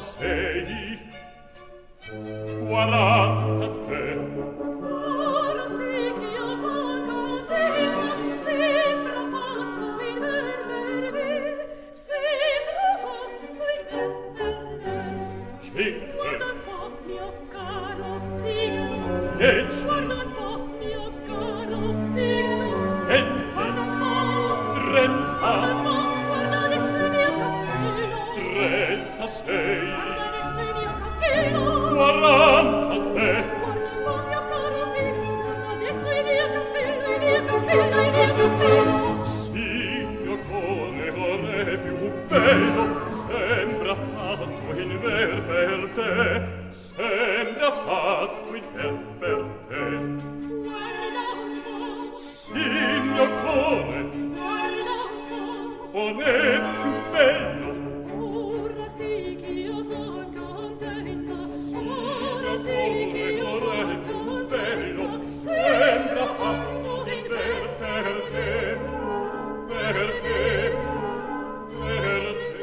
36, 43. Ora sì che io son contenta, sembra fatto il ver per me, sembra fatto il ver per me. Cinque. Guarda un po', mio caro figlio, 10. guarda un po', mio caro figlio, 20. guarda un po', 30. guarda un po', guarda adesso il mio cappello, 36. guarda adesso il mio cappello, 43. guarda un po', mio caro figlio, guarda adesso il mio cappello, il mio cappello, il mio cappello. Sì, mio cuore più bello, sembra fatto in ver per te, sembra fatto in ver per te. Guarda un po', Sì, mio cuore guarda un è più bello, po', ora sì che io son contenta, ora sì che io cuore son più bello, contenta, sembra fatto in ver per te, per te, per te.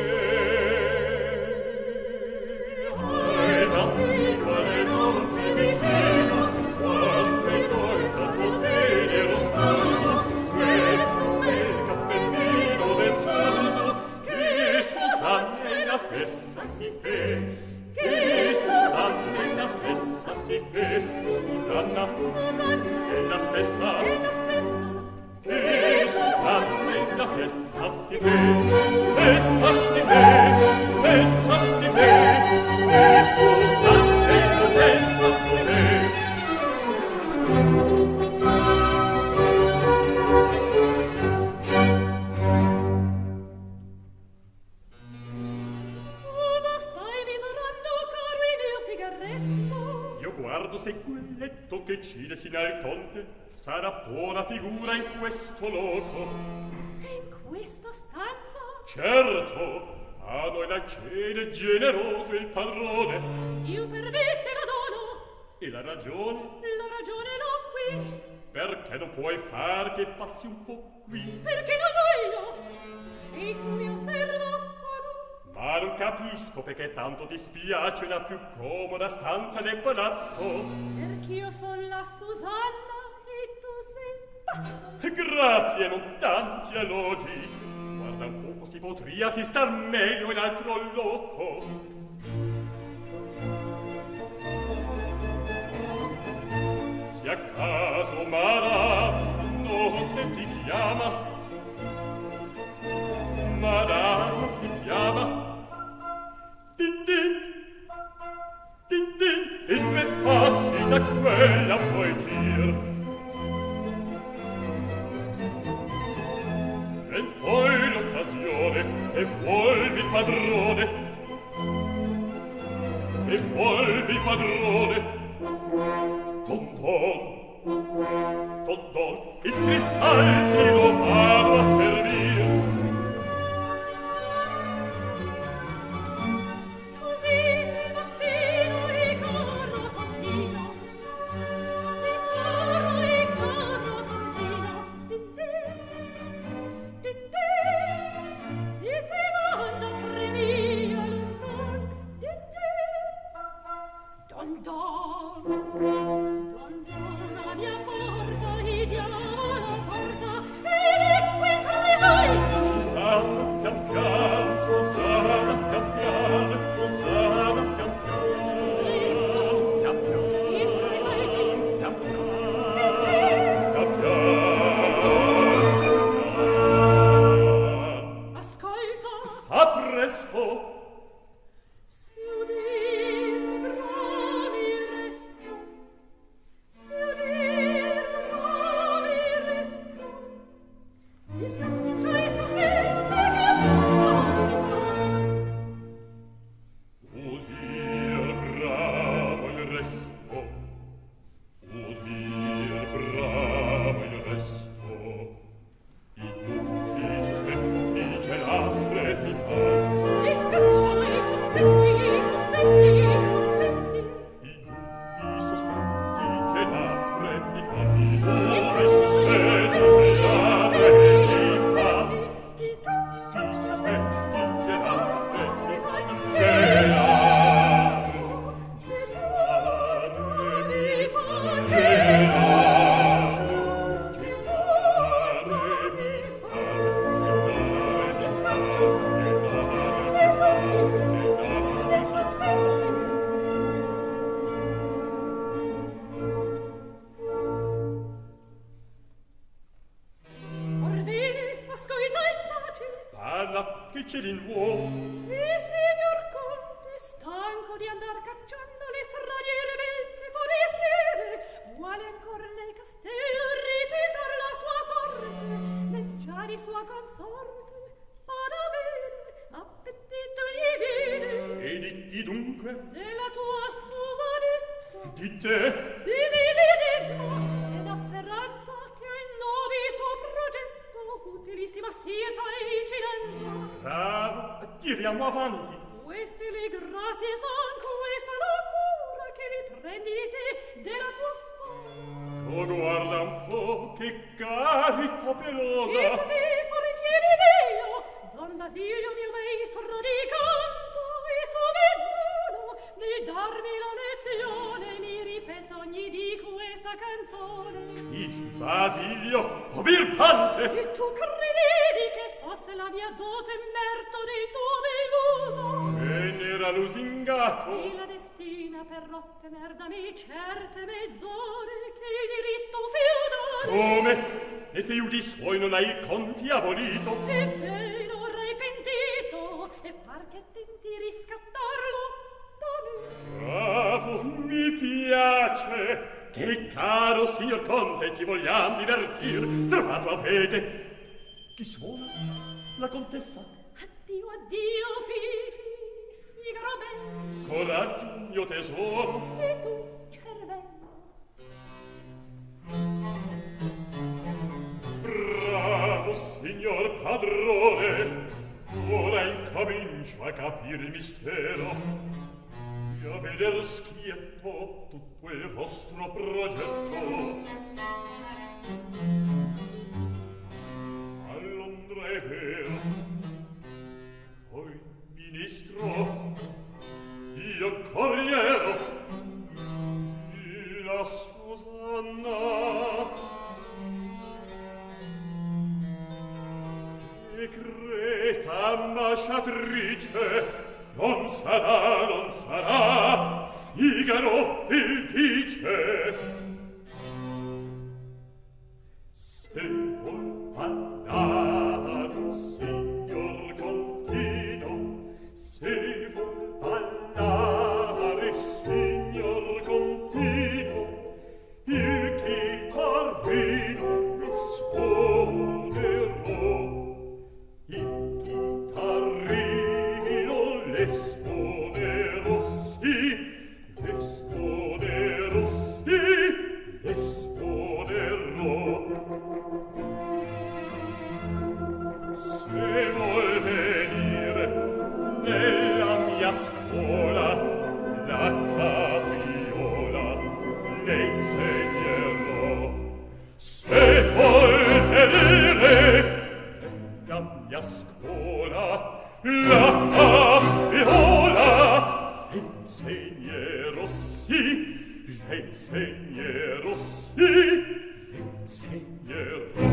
Ai mattino alle nozze vicino, quante dolce tuo tenero sposo, questo bel cappellino vezzoso, che Susanna è la stessa si fe, che Susanna è la stessa si fe, Susanna è la stessa, è la stessa, che Susanna è la stessa si fe, stessa si fe, stessa si fe, che Susanna è la stessa si fe. cosa stai misurando, caro il mio figaretto? Io guardo se quel letto che cide sin al conte sarà buona figura in questo loco. E in questa stanza? Certo, a noi la cene generoso il padrone. Io per me te la dono, E la ragione? la ragione l'ho qui, Perché non puoi far che passi un po' qui? perché non voglio, sei tu mio servo o no? Ma non capisco perché tanto ti spiace la più comoda stanza del palazzo. Perch'io son la Susanna e tu sei pazzo. Grazie, non tanti elogi. Guarda un poco, si potria si star meglio in altro loco. Se a caso Madame notte ti chiama, Madame ti chiama, din din, din din, in 3 passi da quella puoi gir. E poi l'occasione, e vuolvi il padrone, e vuolvi il padrone. Don don, i cristalli lo vado a servir. Così se il mattino ricorro contino, ricorro contino, din e te mando a premia lontano, din don la mia porta, e diamo la porta, e qui tra i soliti. Susanna, pian pian, Susanna, pian pian, Susanna, pian pian, pian pian, pian pian, pian pian. Ascolta, Fa presto. se udir bravi resto, se udir bravi resto, mi sento e sospetto che Udir bravo il resto, udir bravo il resto, i dubbi sospetti ce l'apre mi fa. ti scacci c'è di nuovo? Il signor Conte, stanco di andar cacciando le straniere belze forestiere, vuole ancora nel castello ritirar la sua sorte, leggiare i sua consorte, para bene, appetito gli viene. E di dunque? Della tua Susanetta, Di te? di me medesima, e la speranza che in novi suo progetto utilissima sieta e vicinanza. Bravo, tiriamo avanti. Queste le grazie son, questa la cura che li prendi di te, della tua spalla. Oh, guarda un po', che carità pelosa. E te, rivieni meglio, Don Basilio mio maestro di canto e suo mezzono, nel darmi la lezione mi ripeto ogni di questa canzone. Il Basilio, oh birbante! E tu credevi che fosse la mia dote merto del tuo bel muso? E n'era lusingato. E la destina per ottener da me certe mezz'ore che il diritto feudale. Come? E feudi suoi non hai il conti abolito? Ebbene, vorrei pentito, e par che tenti riscattarlo da me. Bravo, mi piace. Che caro signor Conte, ci vogliamo divertir. Trovato avete. Chi suona? La contessa. Addio, addio, Figaro bello. Coraggio, mio tesoro. E tu, cervello. Bravo, signor padrone. Ora incomincio a capire il mistero e a veder schietto tutto il vostro progetto. A Londra è vero, poi ministro, io corriero, la Susanna segreta ambasciatrice. Non sarà, Figaro il dice. Se vuol parlare, signor Contino, se vuol parlare, signor Contino, il chitarrino mi suonerò. Il chitarrino l'esponerò, sì, l'esponerò, sì, l'esponerò. Se vuol venire nella mia scuola la capriola le insegnerò. Se vuol venire la mia scuola la capriola le insegnerò, sì, le insegnerò, sì, le insegnerò.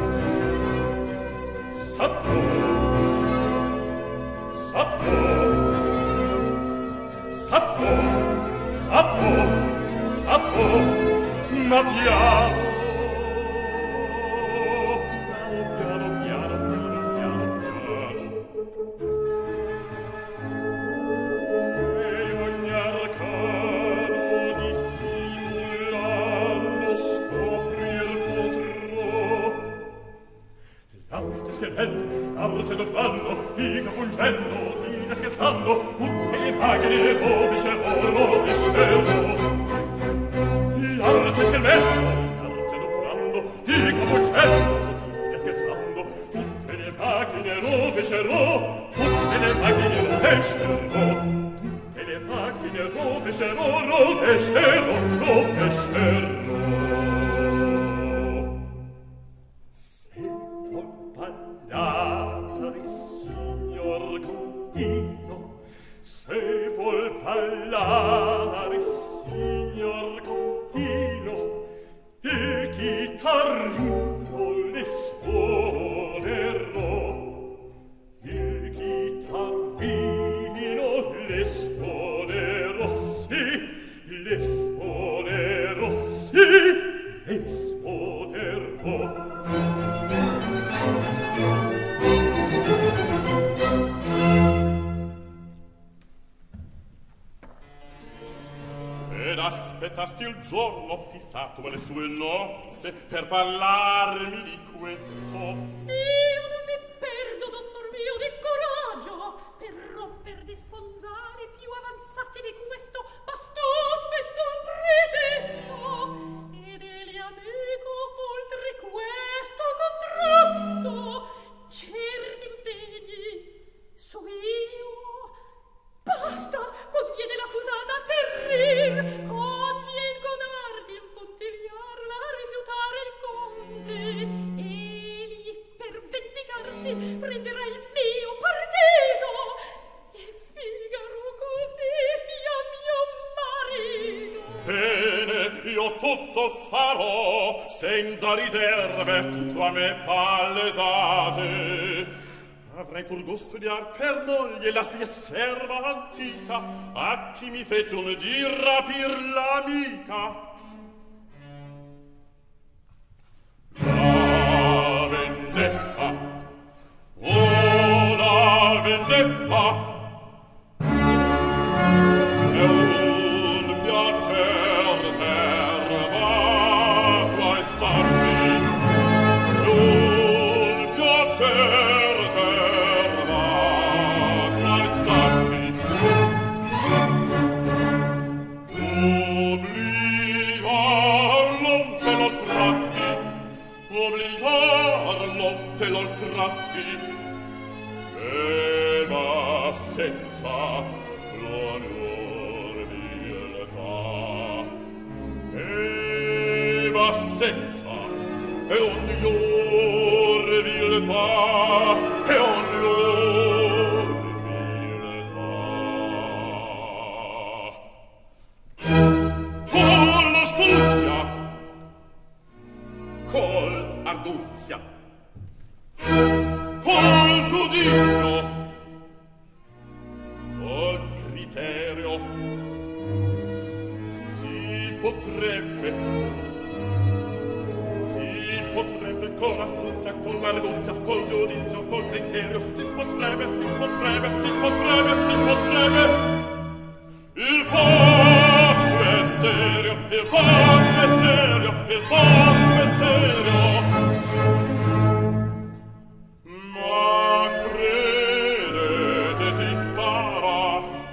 Saprò, ma piano, e ogni arcano dissimulando scoprir potrò. L'arte schermendo, l'arte doblando, i capungendo, ride scherzando, tutte le pagine rovescerò. L'arte schermendo, l'arte doblando, i capungendo, ride scherzando, tutte le pagine rovescerò. Tutte le pagine rovescerò. Tutte le pagine rovescerò. Se vuol parlare, signor Contino, se vuol parlare, signor Contino, il chitarrino le suonerò. Il chitarrino le suonerò, sì, le suonerò, sì, le suonerò. aspetasti il giorno fissato e le sue nozze per parlarmi di questo. Io non mi perdo, dottor mio, di coraggio per romper di sponzali più avanzati di questo, bastò spesso un pretesto ed egli amico oltre questo contratto certi impegni so io. Basta, conviene la Susanna terrir, convien con ardi impuntigliarla a rifiutare il conte. Egli, per vendicarsi, prenderà il mio partito e Figaro così sia mio marito. Bene, io tutto farò, senza riserve, tutto a me palesate. Avrei pur gusto di dar per moglie la mia serva antica, a chi mi fece un di rapir l'amica. La vendetta, oh la vendetta, è un piacer servato ai santi, un piacer te lo tratti, ma senza l'onor viltà, ma senza l'onor viltà, l'onor viltà. Con l'astuzia, col arguzia, col giudizio, col criterio, si potrebbe con l'astuzia, con l'arguzia, col giudizio, col criterio, si potrebbe. Il fatto è serio, il fatto è serio, il fatto è serio. Ma credete si farà,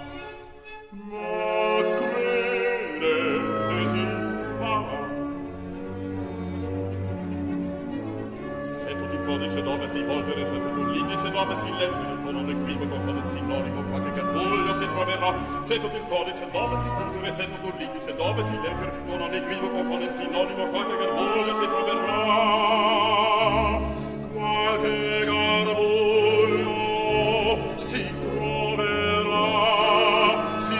Seto di codice dove si volgere, seto l'indice dove si leggere, con un equivoco, con un sinonimo, qualche garbuglio si troverà. Seto del codice dove si volgere, seto l'indice dove si leggere, con un equivoco, con un sinonimo, qualche garbuglio si troverà. Qualche garbuglio si troverà, si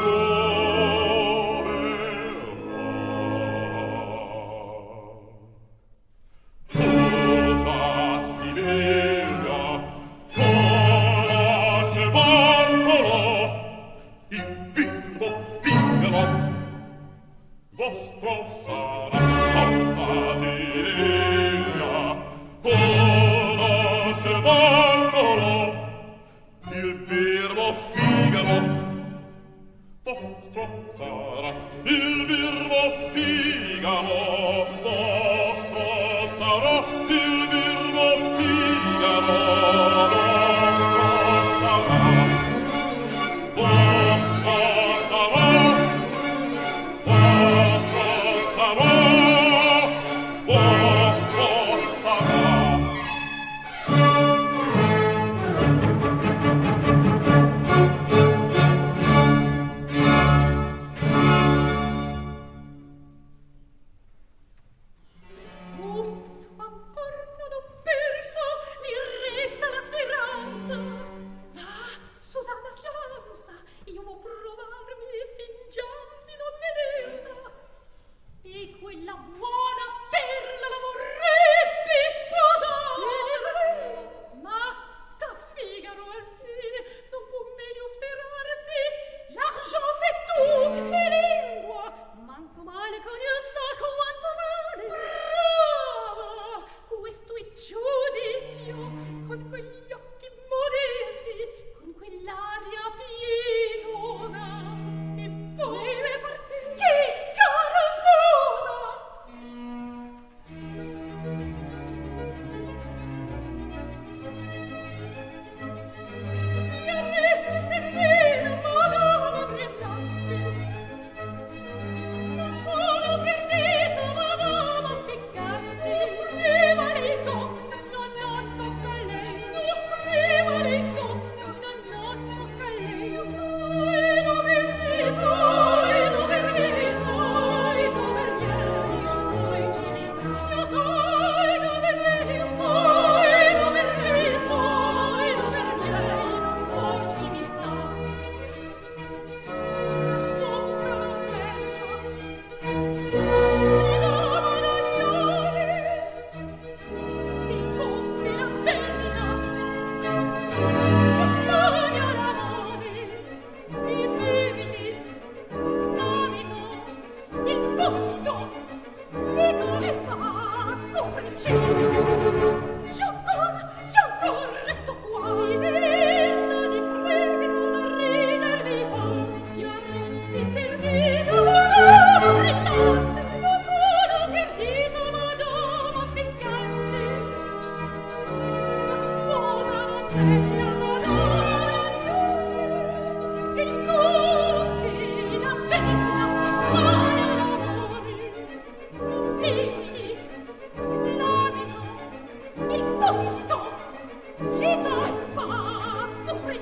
troverà. Tutta Siviglia conosce il Bartolo, il bimbo Figaro, vostro sarà. Tutta Siviglia conosce il Bartolo, il birbo Figaro, vostro sarà. Il birbo Figaro, vostro sarà. Il birbo Figaro, vostro sarà. Vostro sarà. Vostro sarà. Vostro sarà.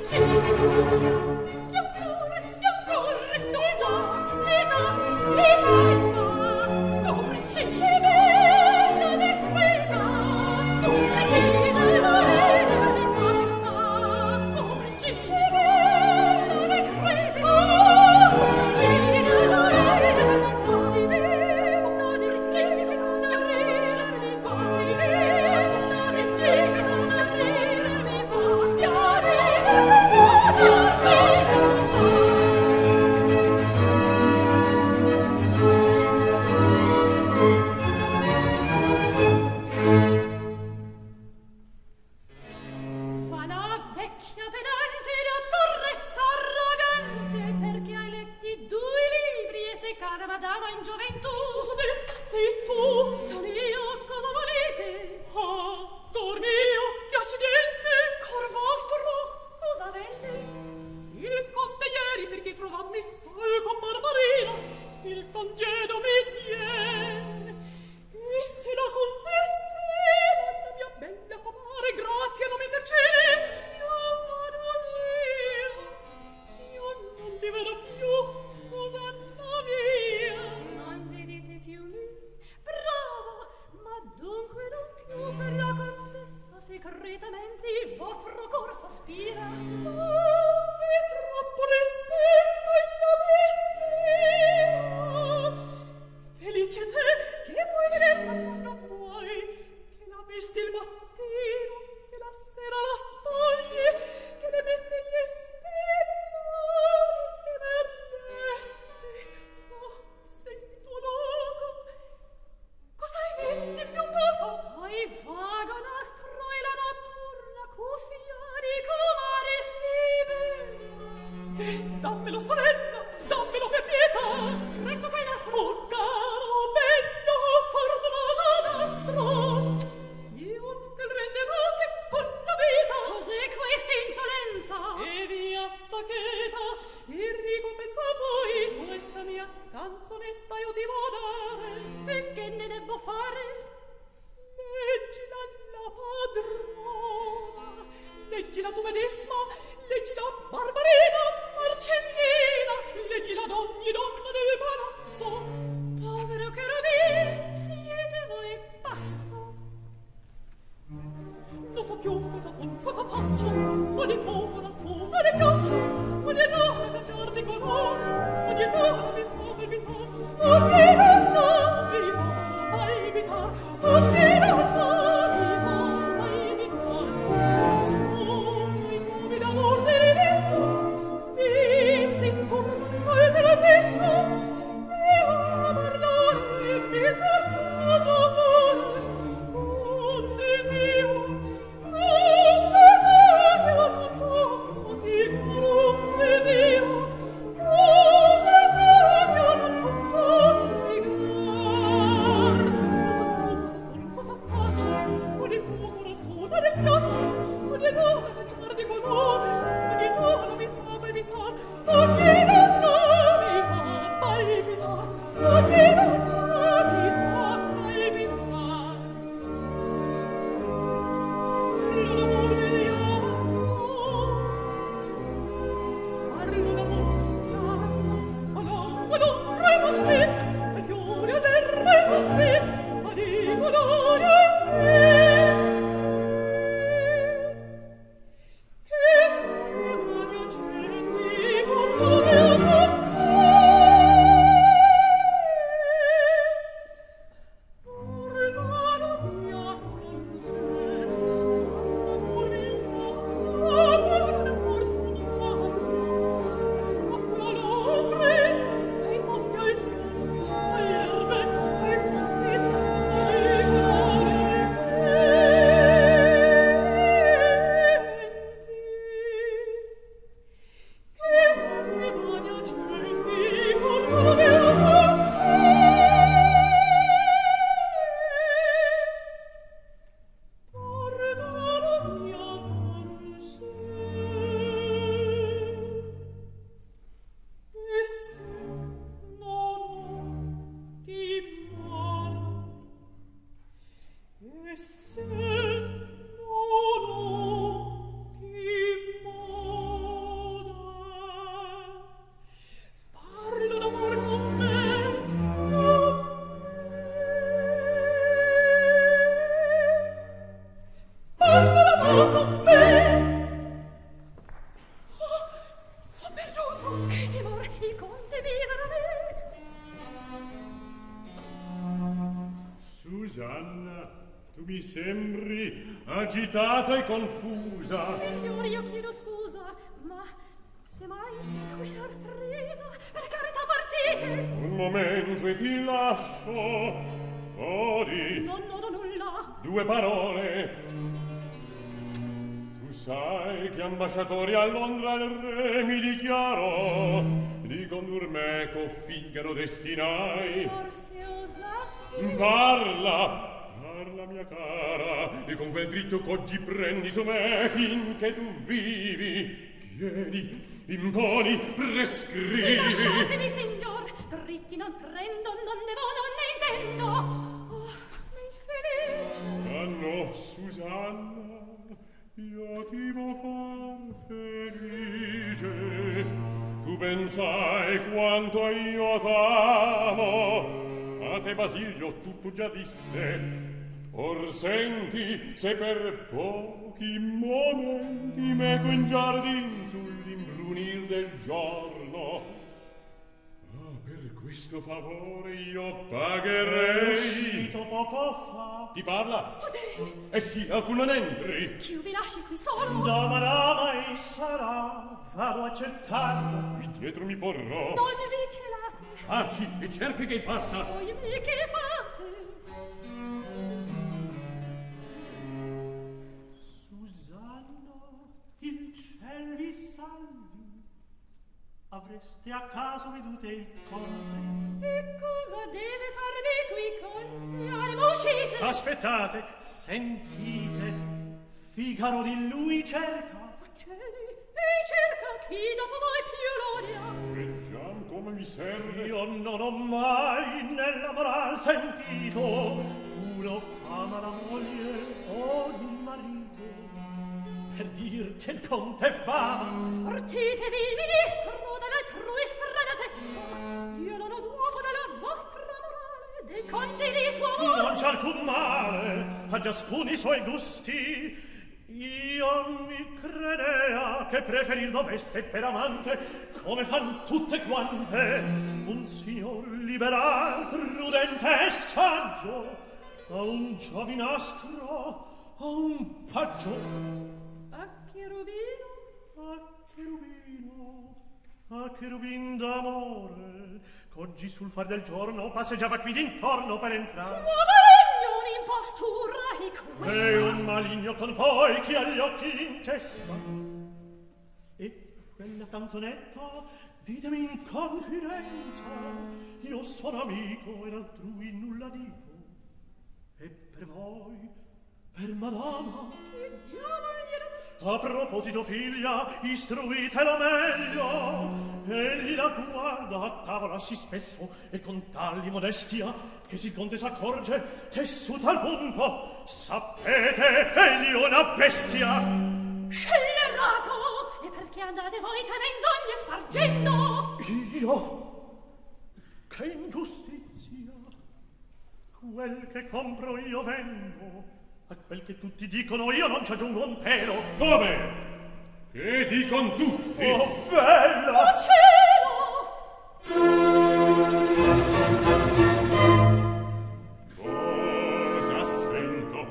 Deseo Tu mi sembri agitata e confusa. Signor, io chiedo scusa, ma se mai qui sorpresa, per carità partite. Un momento e ti lascio. Odi. Non nodo nulla. 2 parole. Tu sai che ambasciatori a Londra il re mi dichiarò di condur me co Figaro destinai. Forse osassi. Parla mia cara, e con quel dritto qu'oggi prendi su me finché tu vivi, chiedi, imponi, prescrivi. Lasciatemi, signor, dritti non prendo, non ne vo, non ne intendo. Oh, infelice. Ah no, Susanna, io ti vo far felice. Tu pensai quanto io t'amo, a te Basilio tutto già disse. Or senti se per pochi momenti meco in giardin sull'imbrunir del giorno. Ah, per questo favore io pagherei. Uscito poco fa. Ti parla? Potete. Eh sì, alcun non entri. Chiù vi lasci qui solo. Dama e sarà, vado a cercarlo. Qui dietro mi porrò. Non vi celate. Taci e cerchi che parta. Voi me che fate? Il ciel vi salvi. Avreste a caso vedute il conte? E cosa deve farvi qui, conte? Animo, uscite! Aspettate, sentite. Figaro di lui cerca. Cieli, e cerca chi dopo voi più l'odia. Vediamo come mi serve. Io non ho mai nella moral sentito uno ama la moglie o il marito. Per dir che il conte va. Sortitevi, ministro, dall'altrui sfrenatezza. Io non ho d'uomo della vostra morale, dei conti di suo amore. Non c'è alcun male, a ciascun i suoi gusti. Io mi credea che preferir doveste per amante, come fan tutte quante, un signor liberal, prudente e saggio, a un giovinastro, a un paggio. A cherubin d'amore, qu'oggi sul far del giorno passeggiava qui d'intorno per entrare. Un'impostura e qui. E un maligno con voi che agli occhi in testa. E quella canzonetta, ditemi in confidenza, io sono amico ed altrui nulla dico. E per voi, per madama, Che diavolo. a proposito, figlia, istruitela meglio. Egli la guarda a tavola sì spesso e con tali modestia che si il conte s'accorge che su tal punto, sapete, egli è una bestia. Scellerato! E perché andate voi te menzogne spargendo? Io? Che ingiustizia! Quel che compro io vendo. A quel che tutti dicono io non ci aggiungo un pelo. Come? Che dicon tutti? Oh, bella! Oh, cielo! Cosa sento?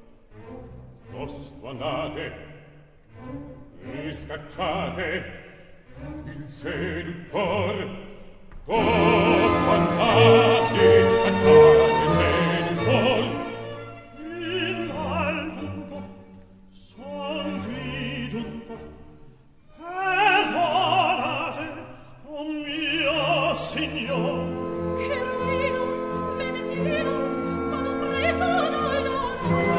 Tosto andate e scacciate il seduttor. Tosto andate e scacciate il seduttor. Signor, Che ruino, me meschino, sono presa dall'or.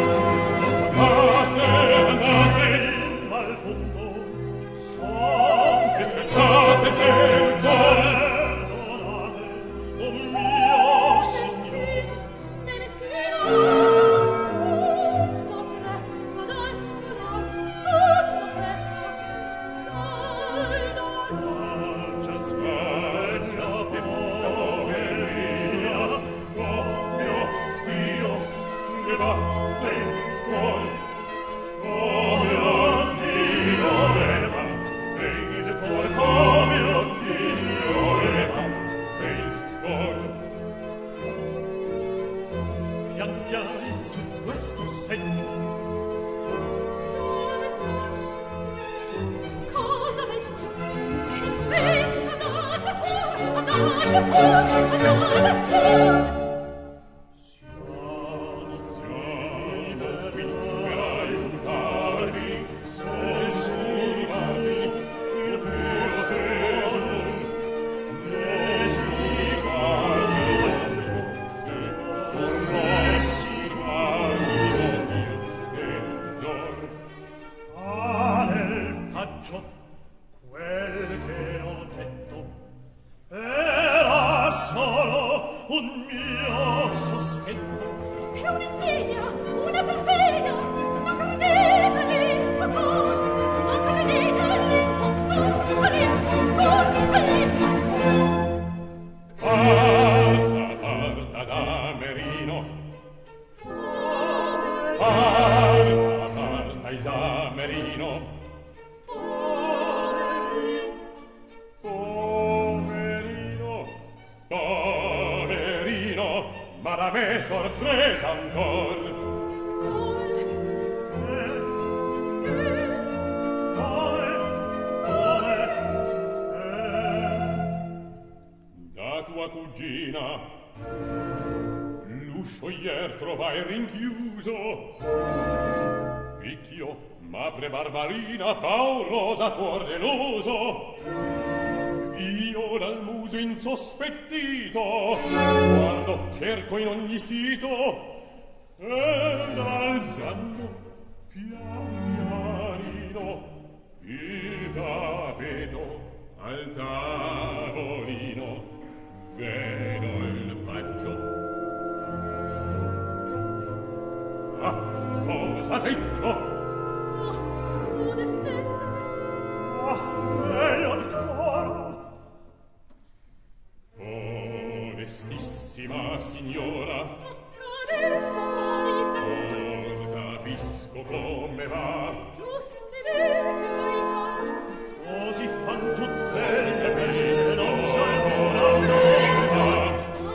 Andate in mal punto, son e scacciate il seduttor. perdonate, o mio Barbarina, paurosa, fuor deluso, io dal muso insospettito guardo, cerco in ogni sito, ed alzando pian pianino il tappeto al tavolino vedo il paggio. Ah, cosa feggio? Meglio ancora. Onestissima signora, or capisco come va. Giusti dire che lei sa, Così fan tutte le Capisco non c'è come va.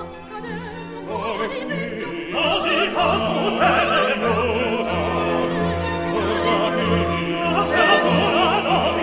accadendo Così fan tutte le Signora, or capisco non c'è ancora novi.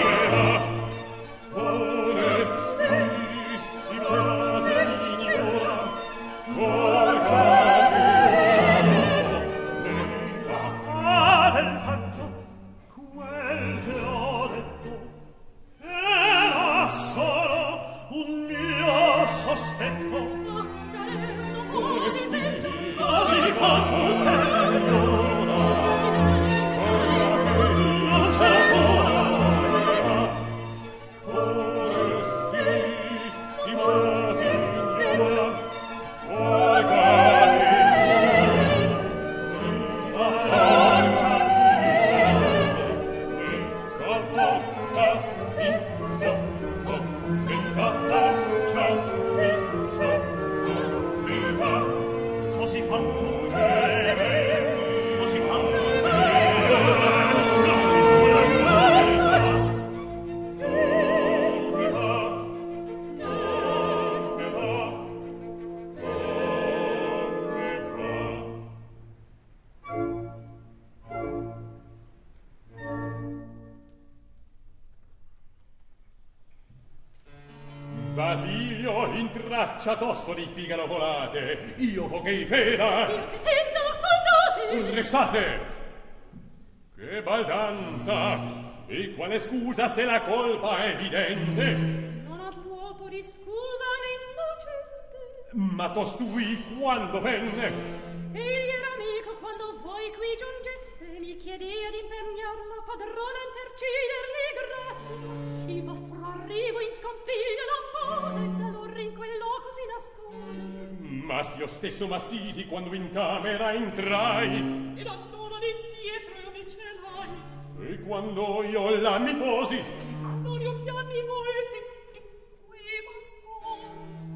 Basilio intraccia tosto di figaro volate, io foghei fera. io che sento andate. Restate! Che baldanza! E quale scusa se la colpa è evidente? Non ha proprio di scusa l'innocente. Ma costui quando venne? Egli era amico quando voi qui giungeste, mi chiedea di impegnarla padrona interciderli grazie. Il vostro arrivo in scompiglio non pose, d'allora in quel loco si nascose. Ma s'io stesso m'assisi quando in camera entrai. E allora d'indietro io mi celai. E quando io là mi posi, Non io pian mi volsi, e qui m'ascol.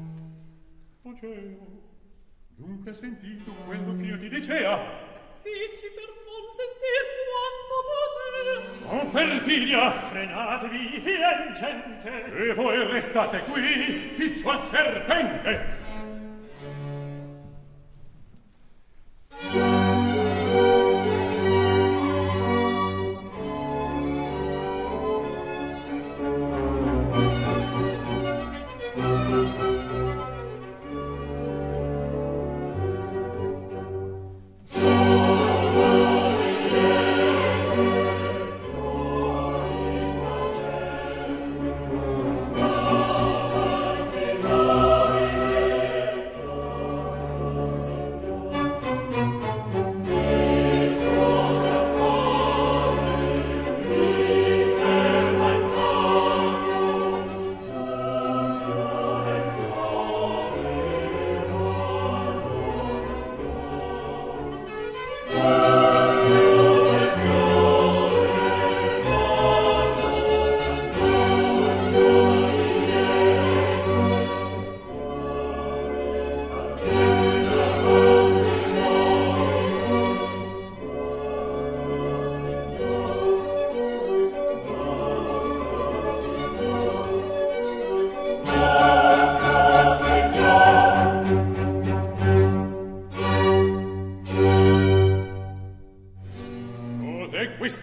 o cielo, dunque hai sentito quello che io ti dicea? Fici per non sentir quanto poter. Oh, perfidia! Frenatevi, vien gente. E voi restate qui, piccio al serpente!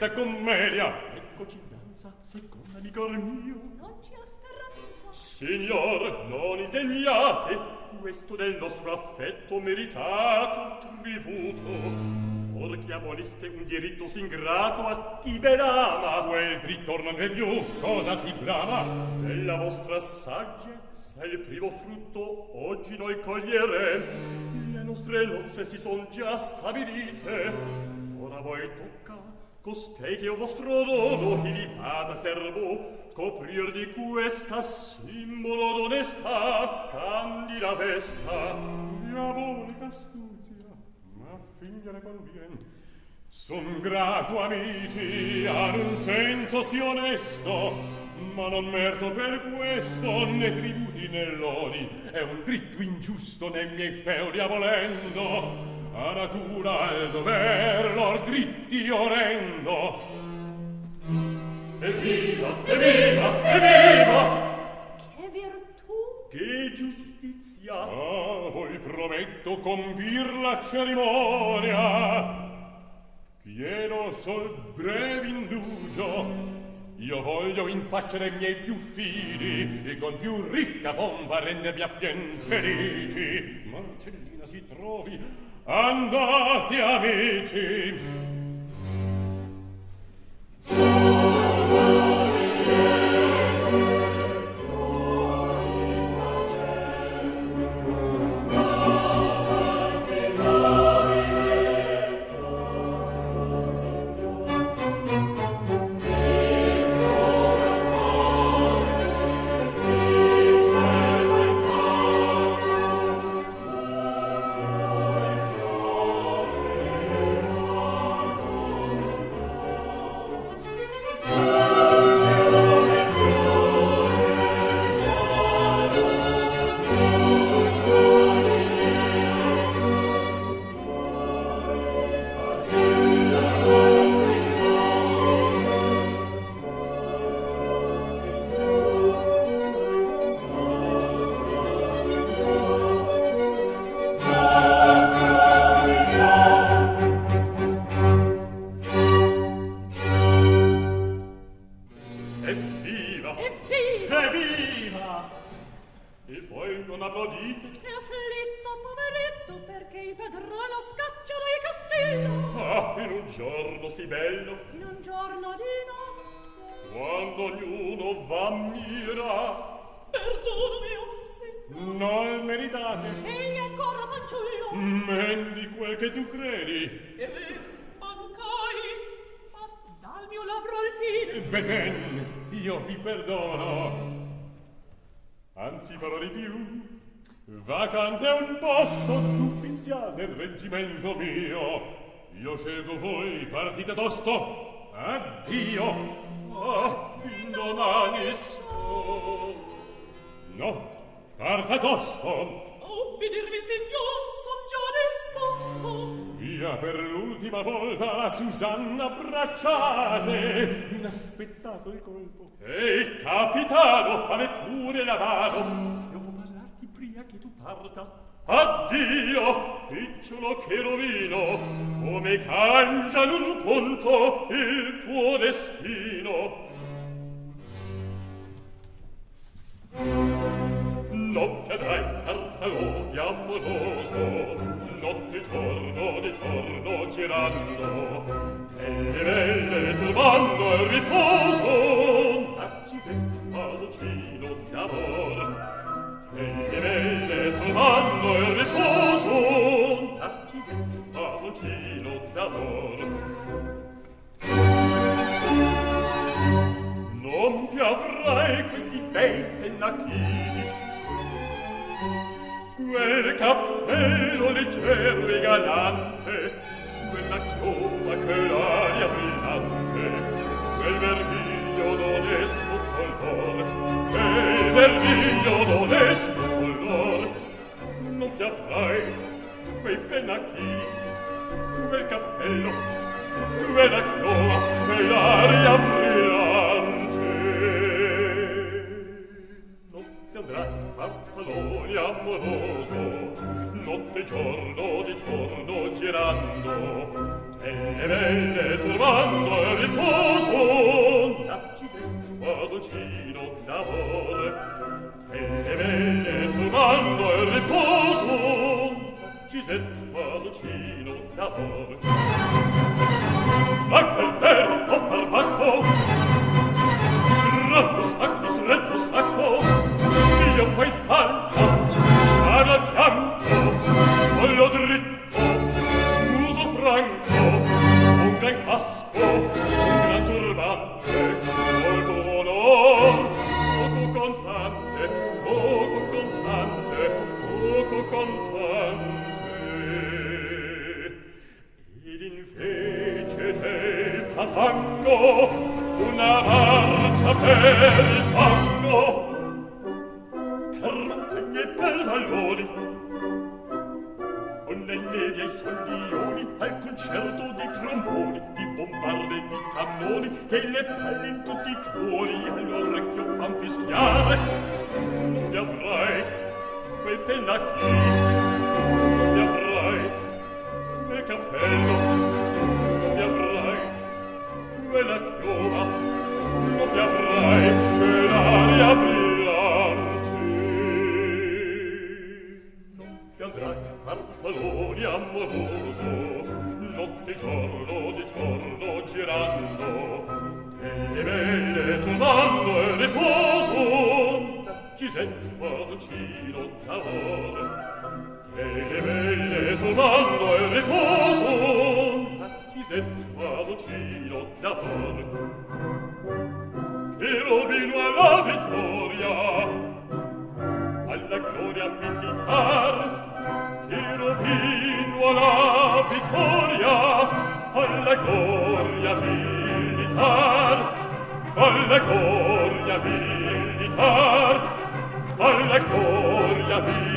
questa commedia. Eccoci danza, seconda amico mio. Non ci ha speranza. Signor, non insegnate questo del nostro affetto meritato tributo. Or che aboliste un diritto s'ingrato a chi ben ama. Quel dritto non è più, cosa si brama? Della vostra saggezza il primo frutto oggi noi coglieremo. Le nostre nozze si son già stabilite. Ora voi tocca costei che o vostro dono ilipata servo coprir di questa simbolo d'onestà candida vesta. Diabolica astuzia, ma fingere convien. Son grato amici ad un senso sì onesto, ma non merito per questo né tributi né lodi. È un dritto ingiusto nei miei feudi abolendo. A natura al dover lor dritti orrendo. Evviva, evviva, evviva! Che virtù! Che giustizia! Ah, voi prometto compir la cerimonia. Chiedo sol breve indugio. Io voglio in faccia dei miei più fidi e con più ricca pompa rendervi appien felici. Marcellina si trovi. Andate amici. Vacante un posto d'ufficiale nel reggimento mio. Io scelgo voi, partite tosto. Addio. Fin domani so. No, parta tosto. Ubbidirvi, signor, son già disposto. Via per l'ultima volta la Susanna abbracciate. Inaspettato il colpo. Ehi, capitano, a me pure la mano. Devo parlarti prima che tu parta. Addio, picciolo che rovino, come cangia in un punto il tuo destino. Non cadrai farfallone amoroso, notte e giorno di torno girando, e le belle turbando il riposo, Narcisetta palloncino d'amor. E le belle turbando il riposo, Narcisetta palloncino d'amor. Non più avrai questi bei pennacchini, quel cappello leggero e galante, quella chioma che l'aria brillante, quel vermiglio d'onesto color, quel vermiglio d'onesto color. Non ti avrai quei pennacchini, quel cappello, quella chioma, quell'aria brillante. Non ti andrai farfallone amoroso, notte e giorno di torno girando, e le belle turbando il riposo, Palloncino d'amore, e le belle turbando il riposo, Gisette Palloncino d'amore. Macbel of Barbacco, Rappo sacco, stretto sacco, Schio poi spalla, spada al fianco, collo dritto, muso franco, un gran casco, un gran turbante, molto onor, poco contante, poco contante, poco contante. Ed invece del tatango una marcia per il fango, per montagne e per valloni, con le nevi ai soglioni, al concerto di tromboni, di bombarde e di cannoni, e le palle in tutti i tuoni all'orecchio fan fischiare. Non ti avrai quel pennacchino, non ti avrai quel cappello, non ti avrai quella chioma, non ti avrai quell'aria brillante, non ti avrai farfalloni amoroso, notte e giorno di torno girando, e le belle turbando il riposo, Gisette Palloncino d'amore, e le belle turbando il riposo, Gisette Palloncino d'amore. Cherubino alla vittoria, alla gloria militar, Cherubino alla vittoria, alla gloria militar, alla gloria militar, alla gloria militar.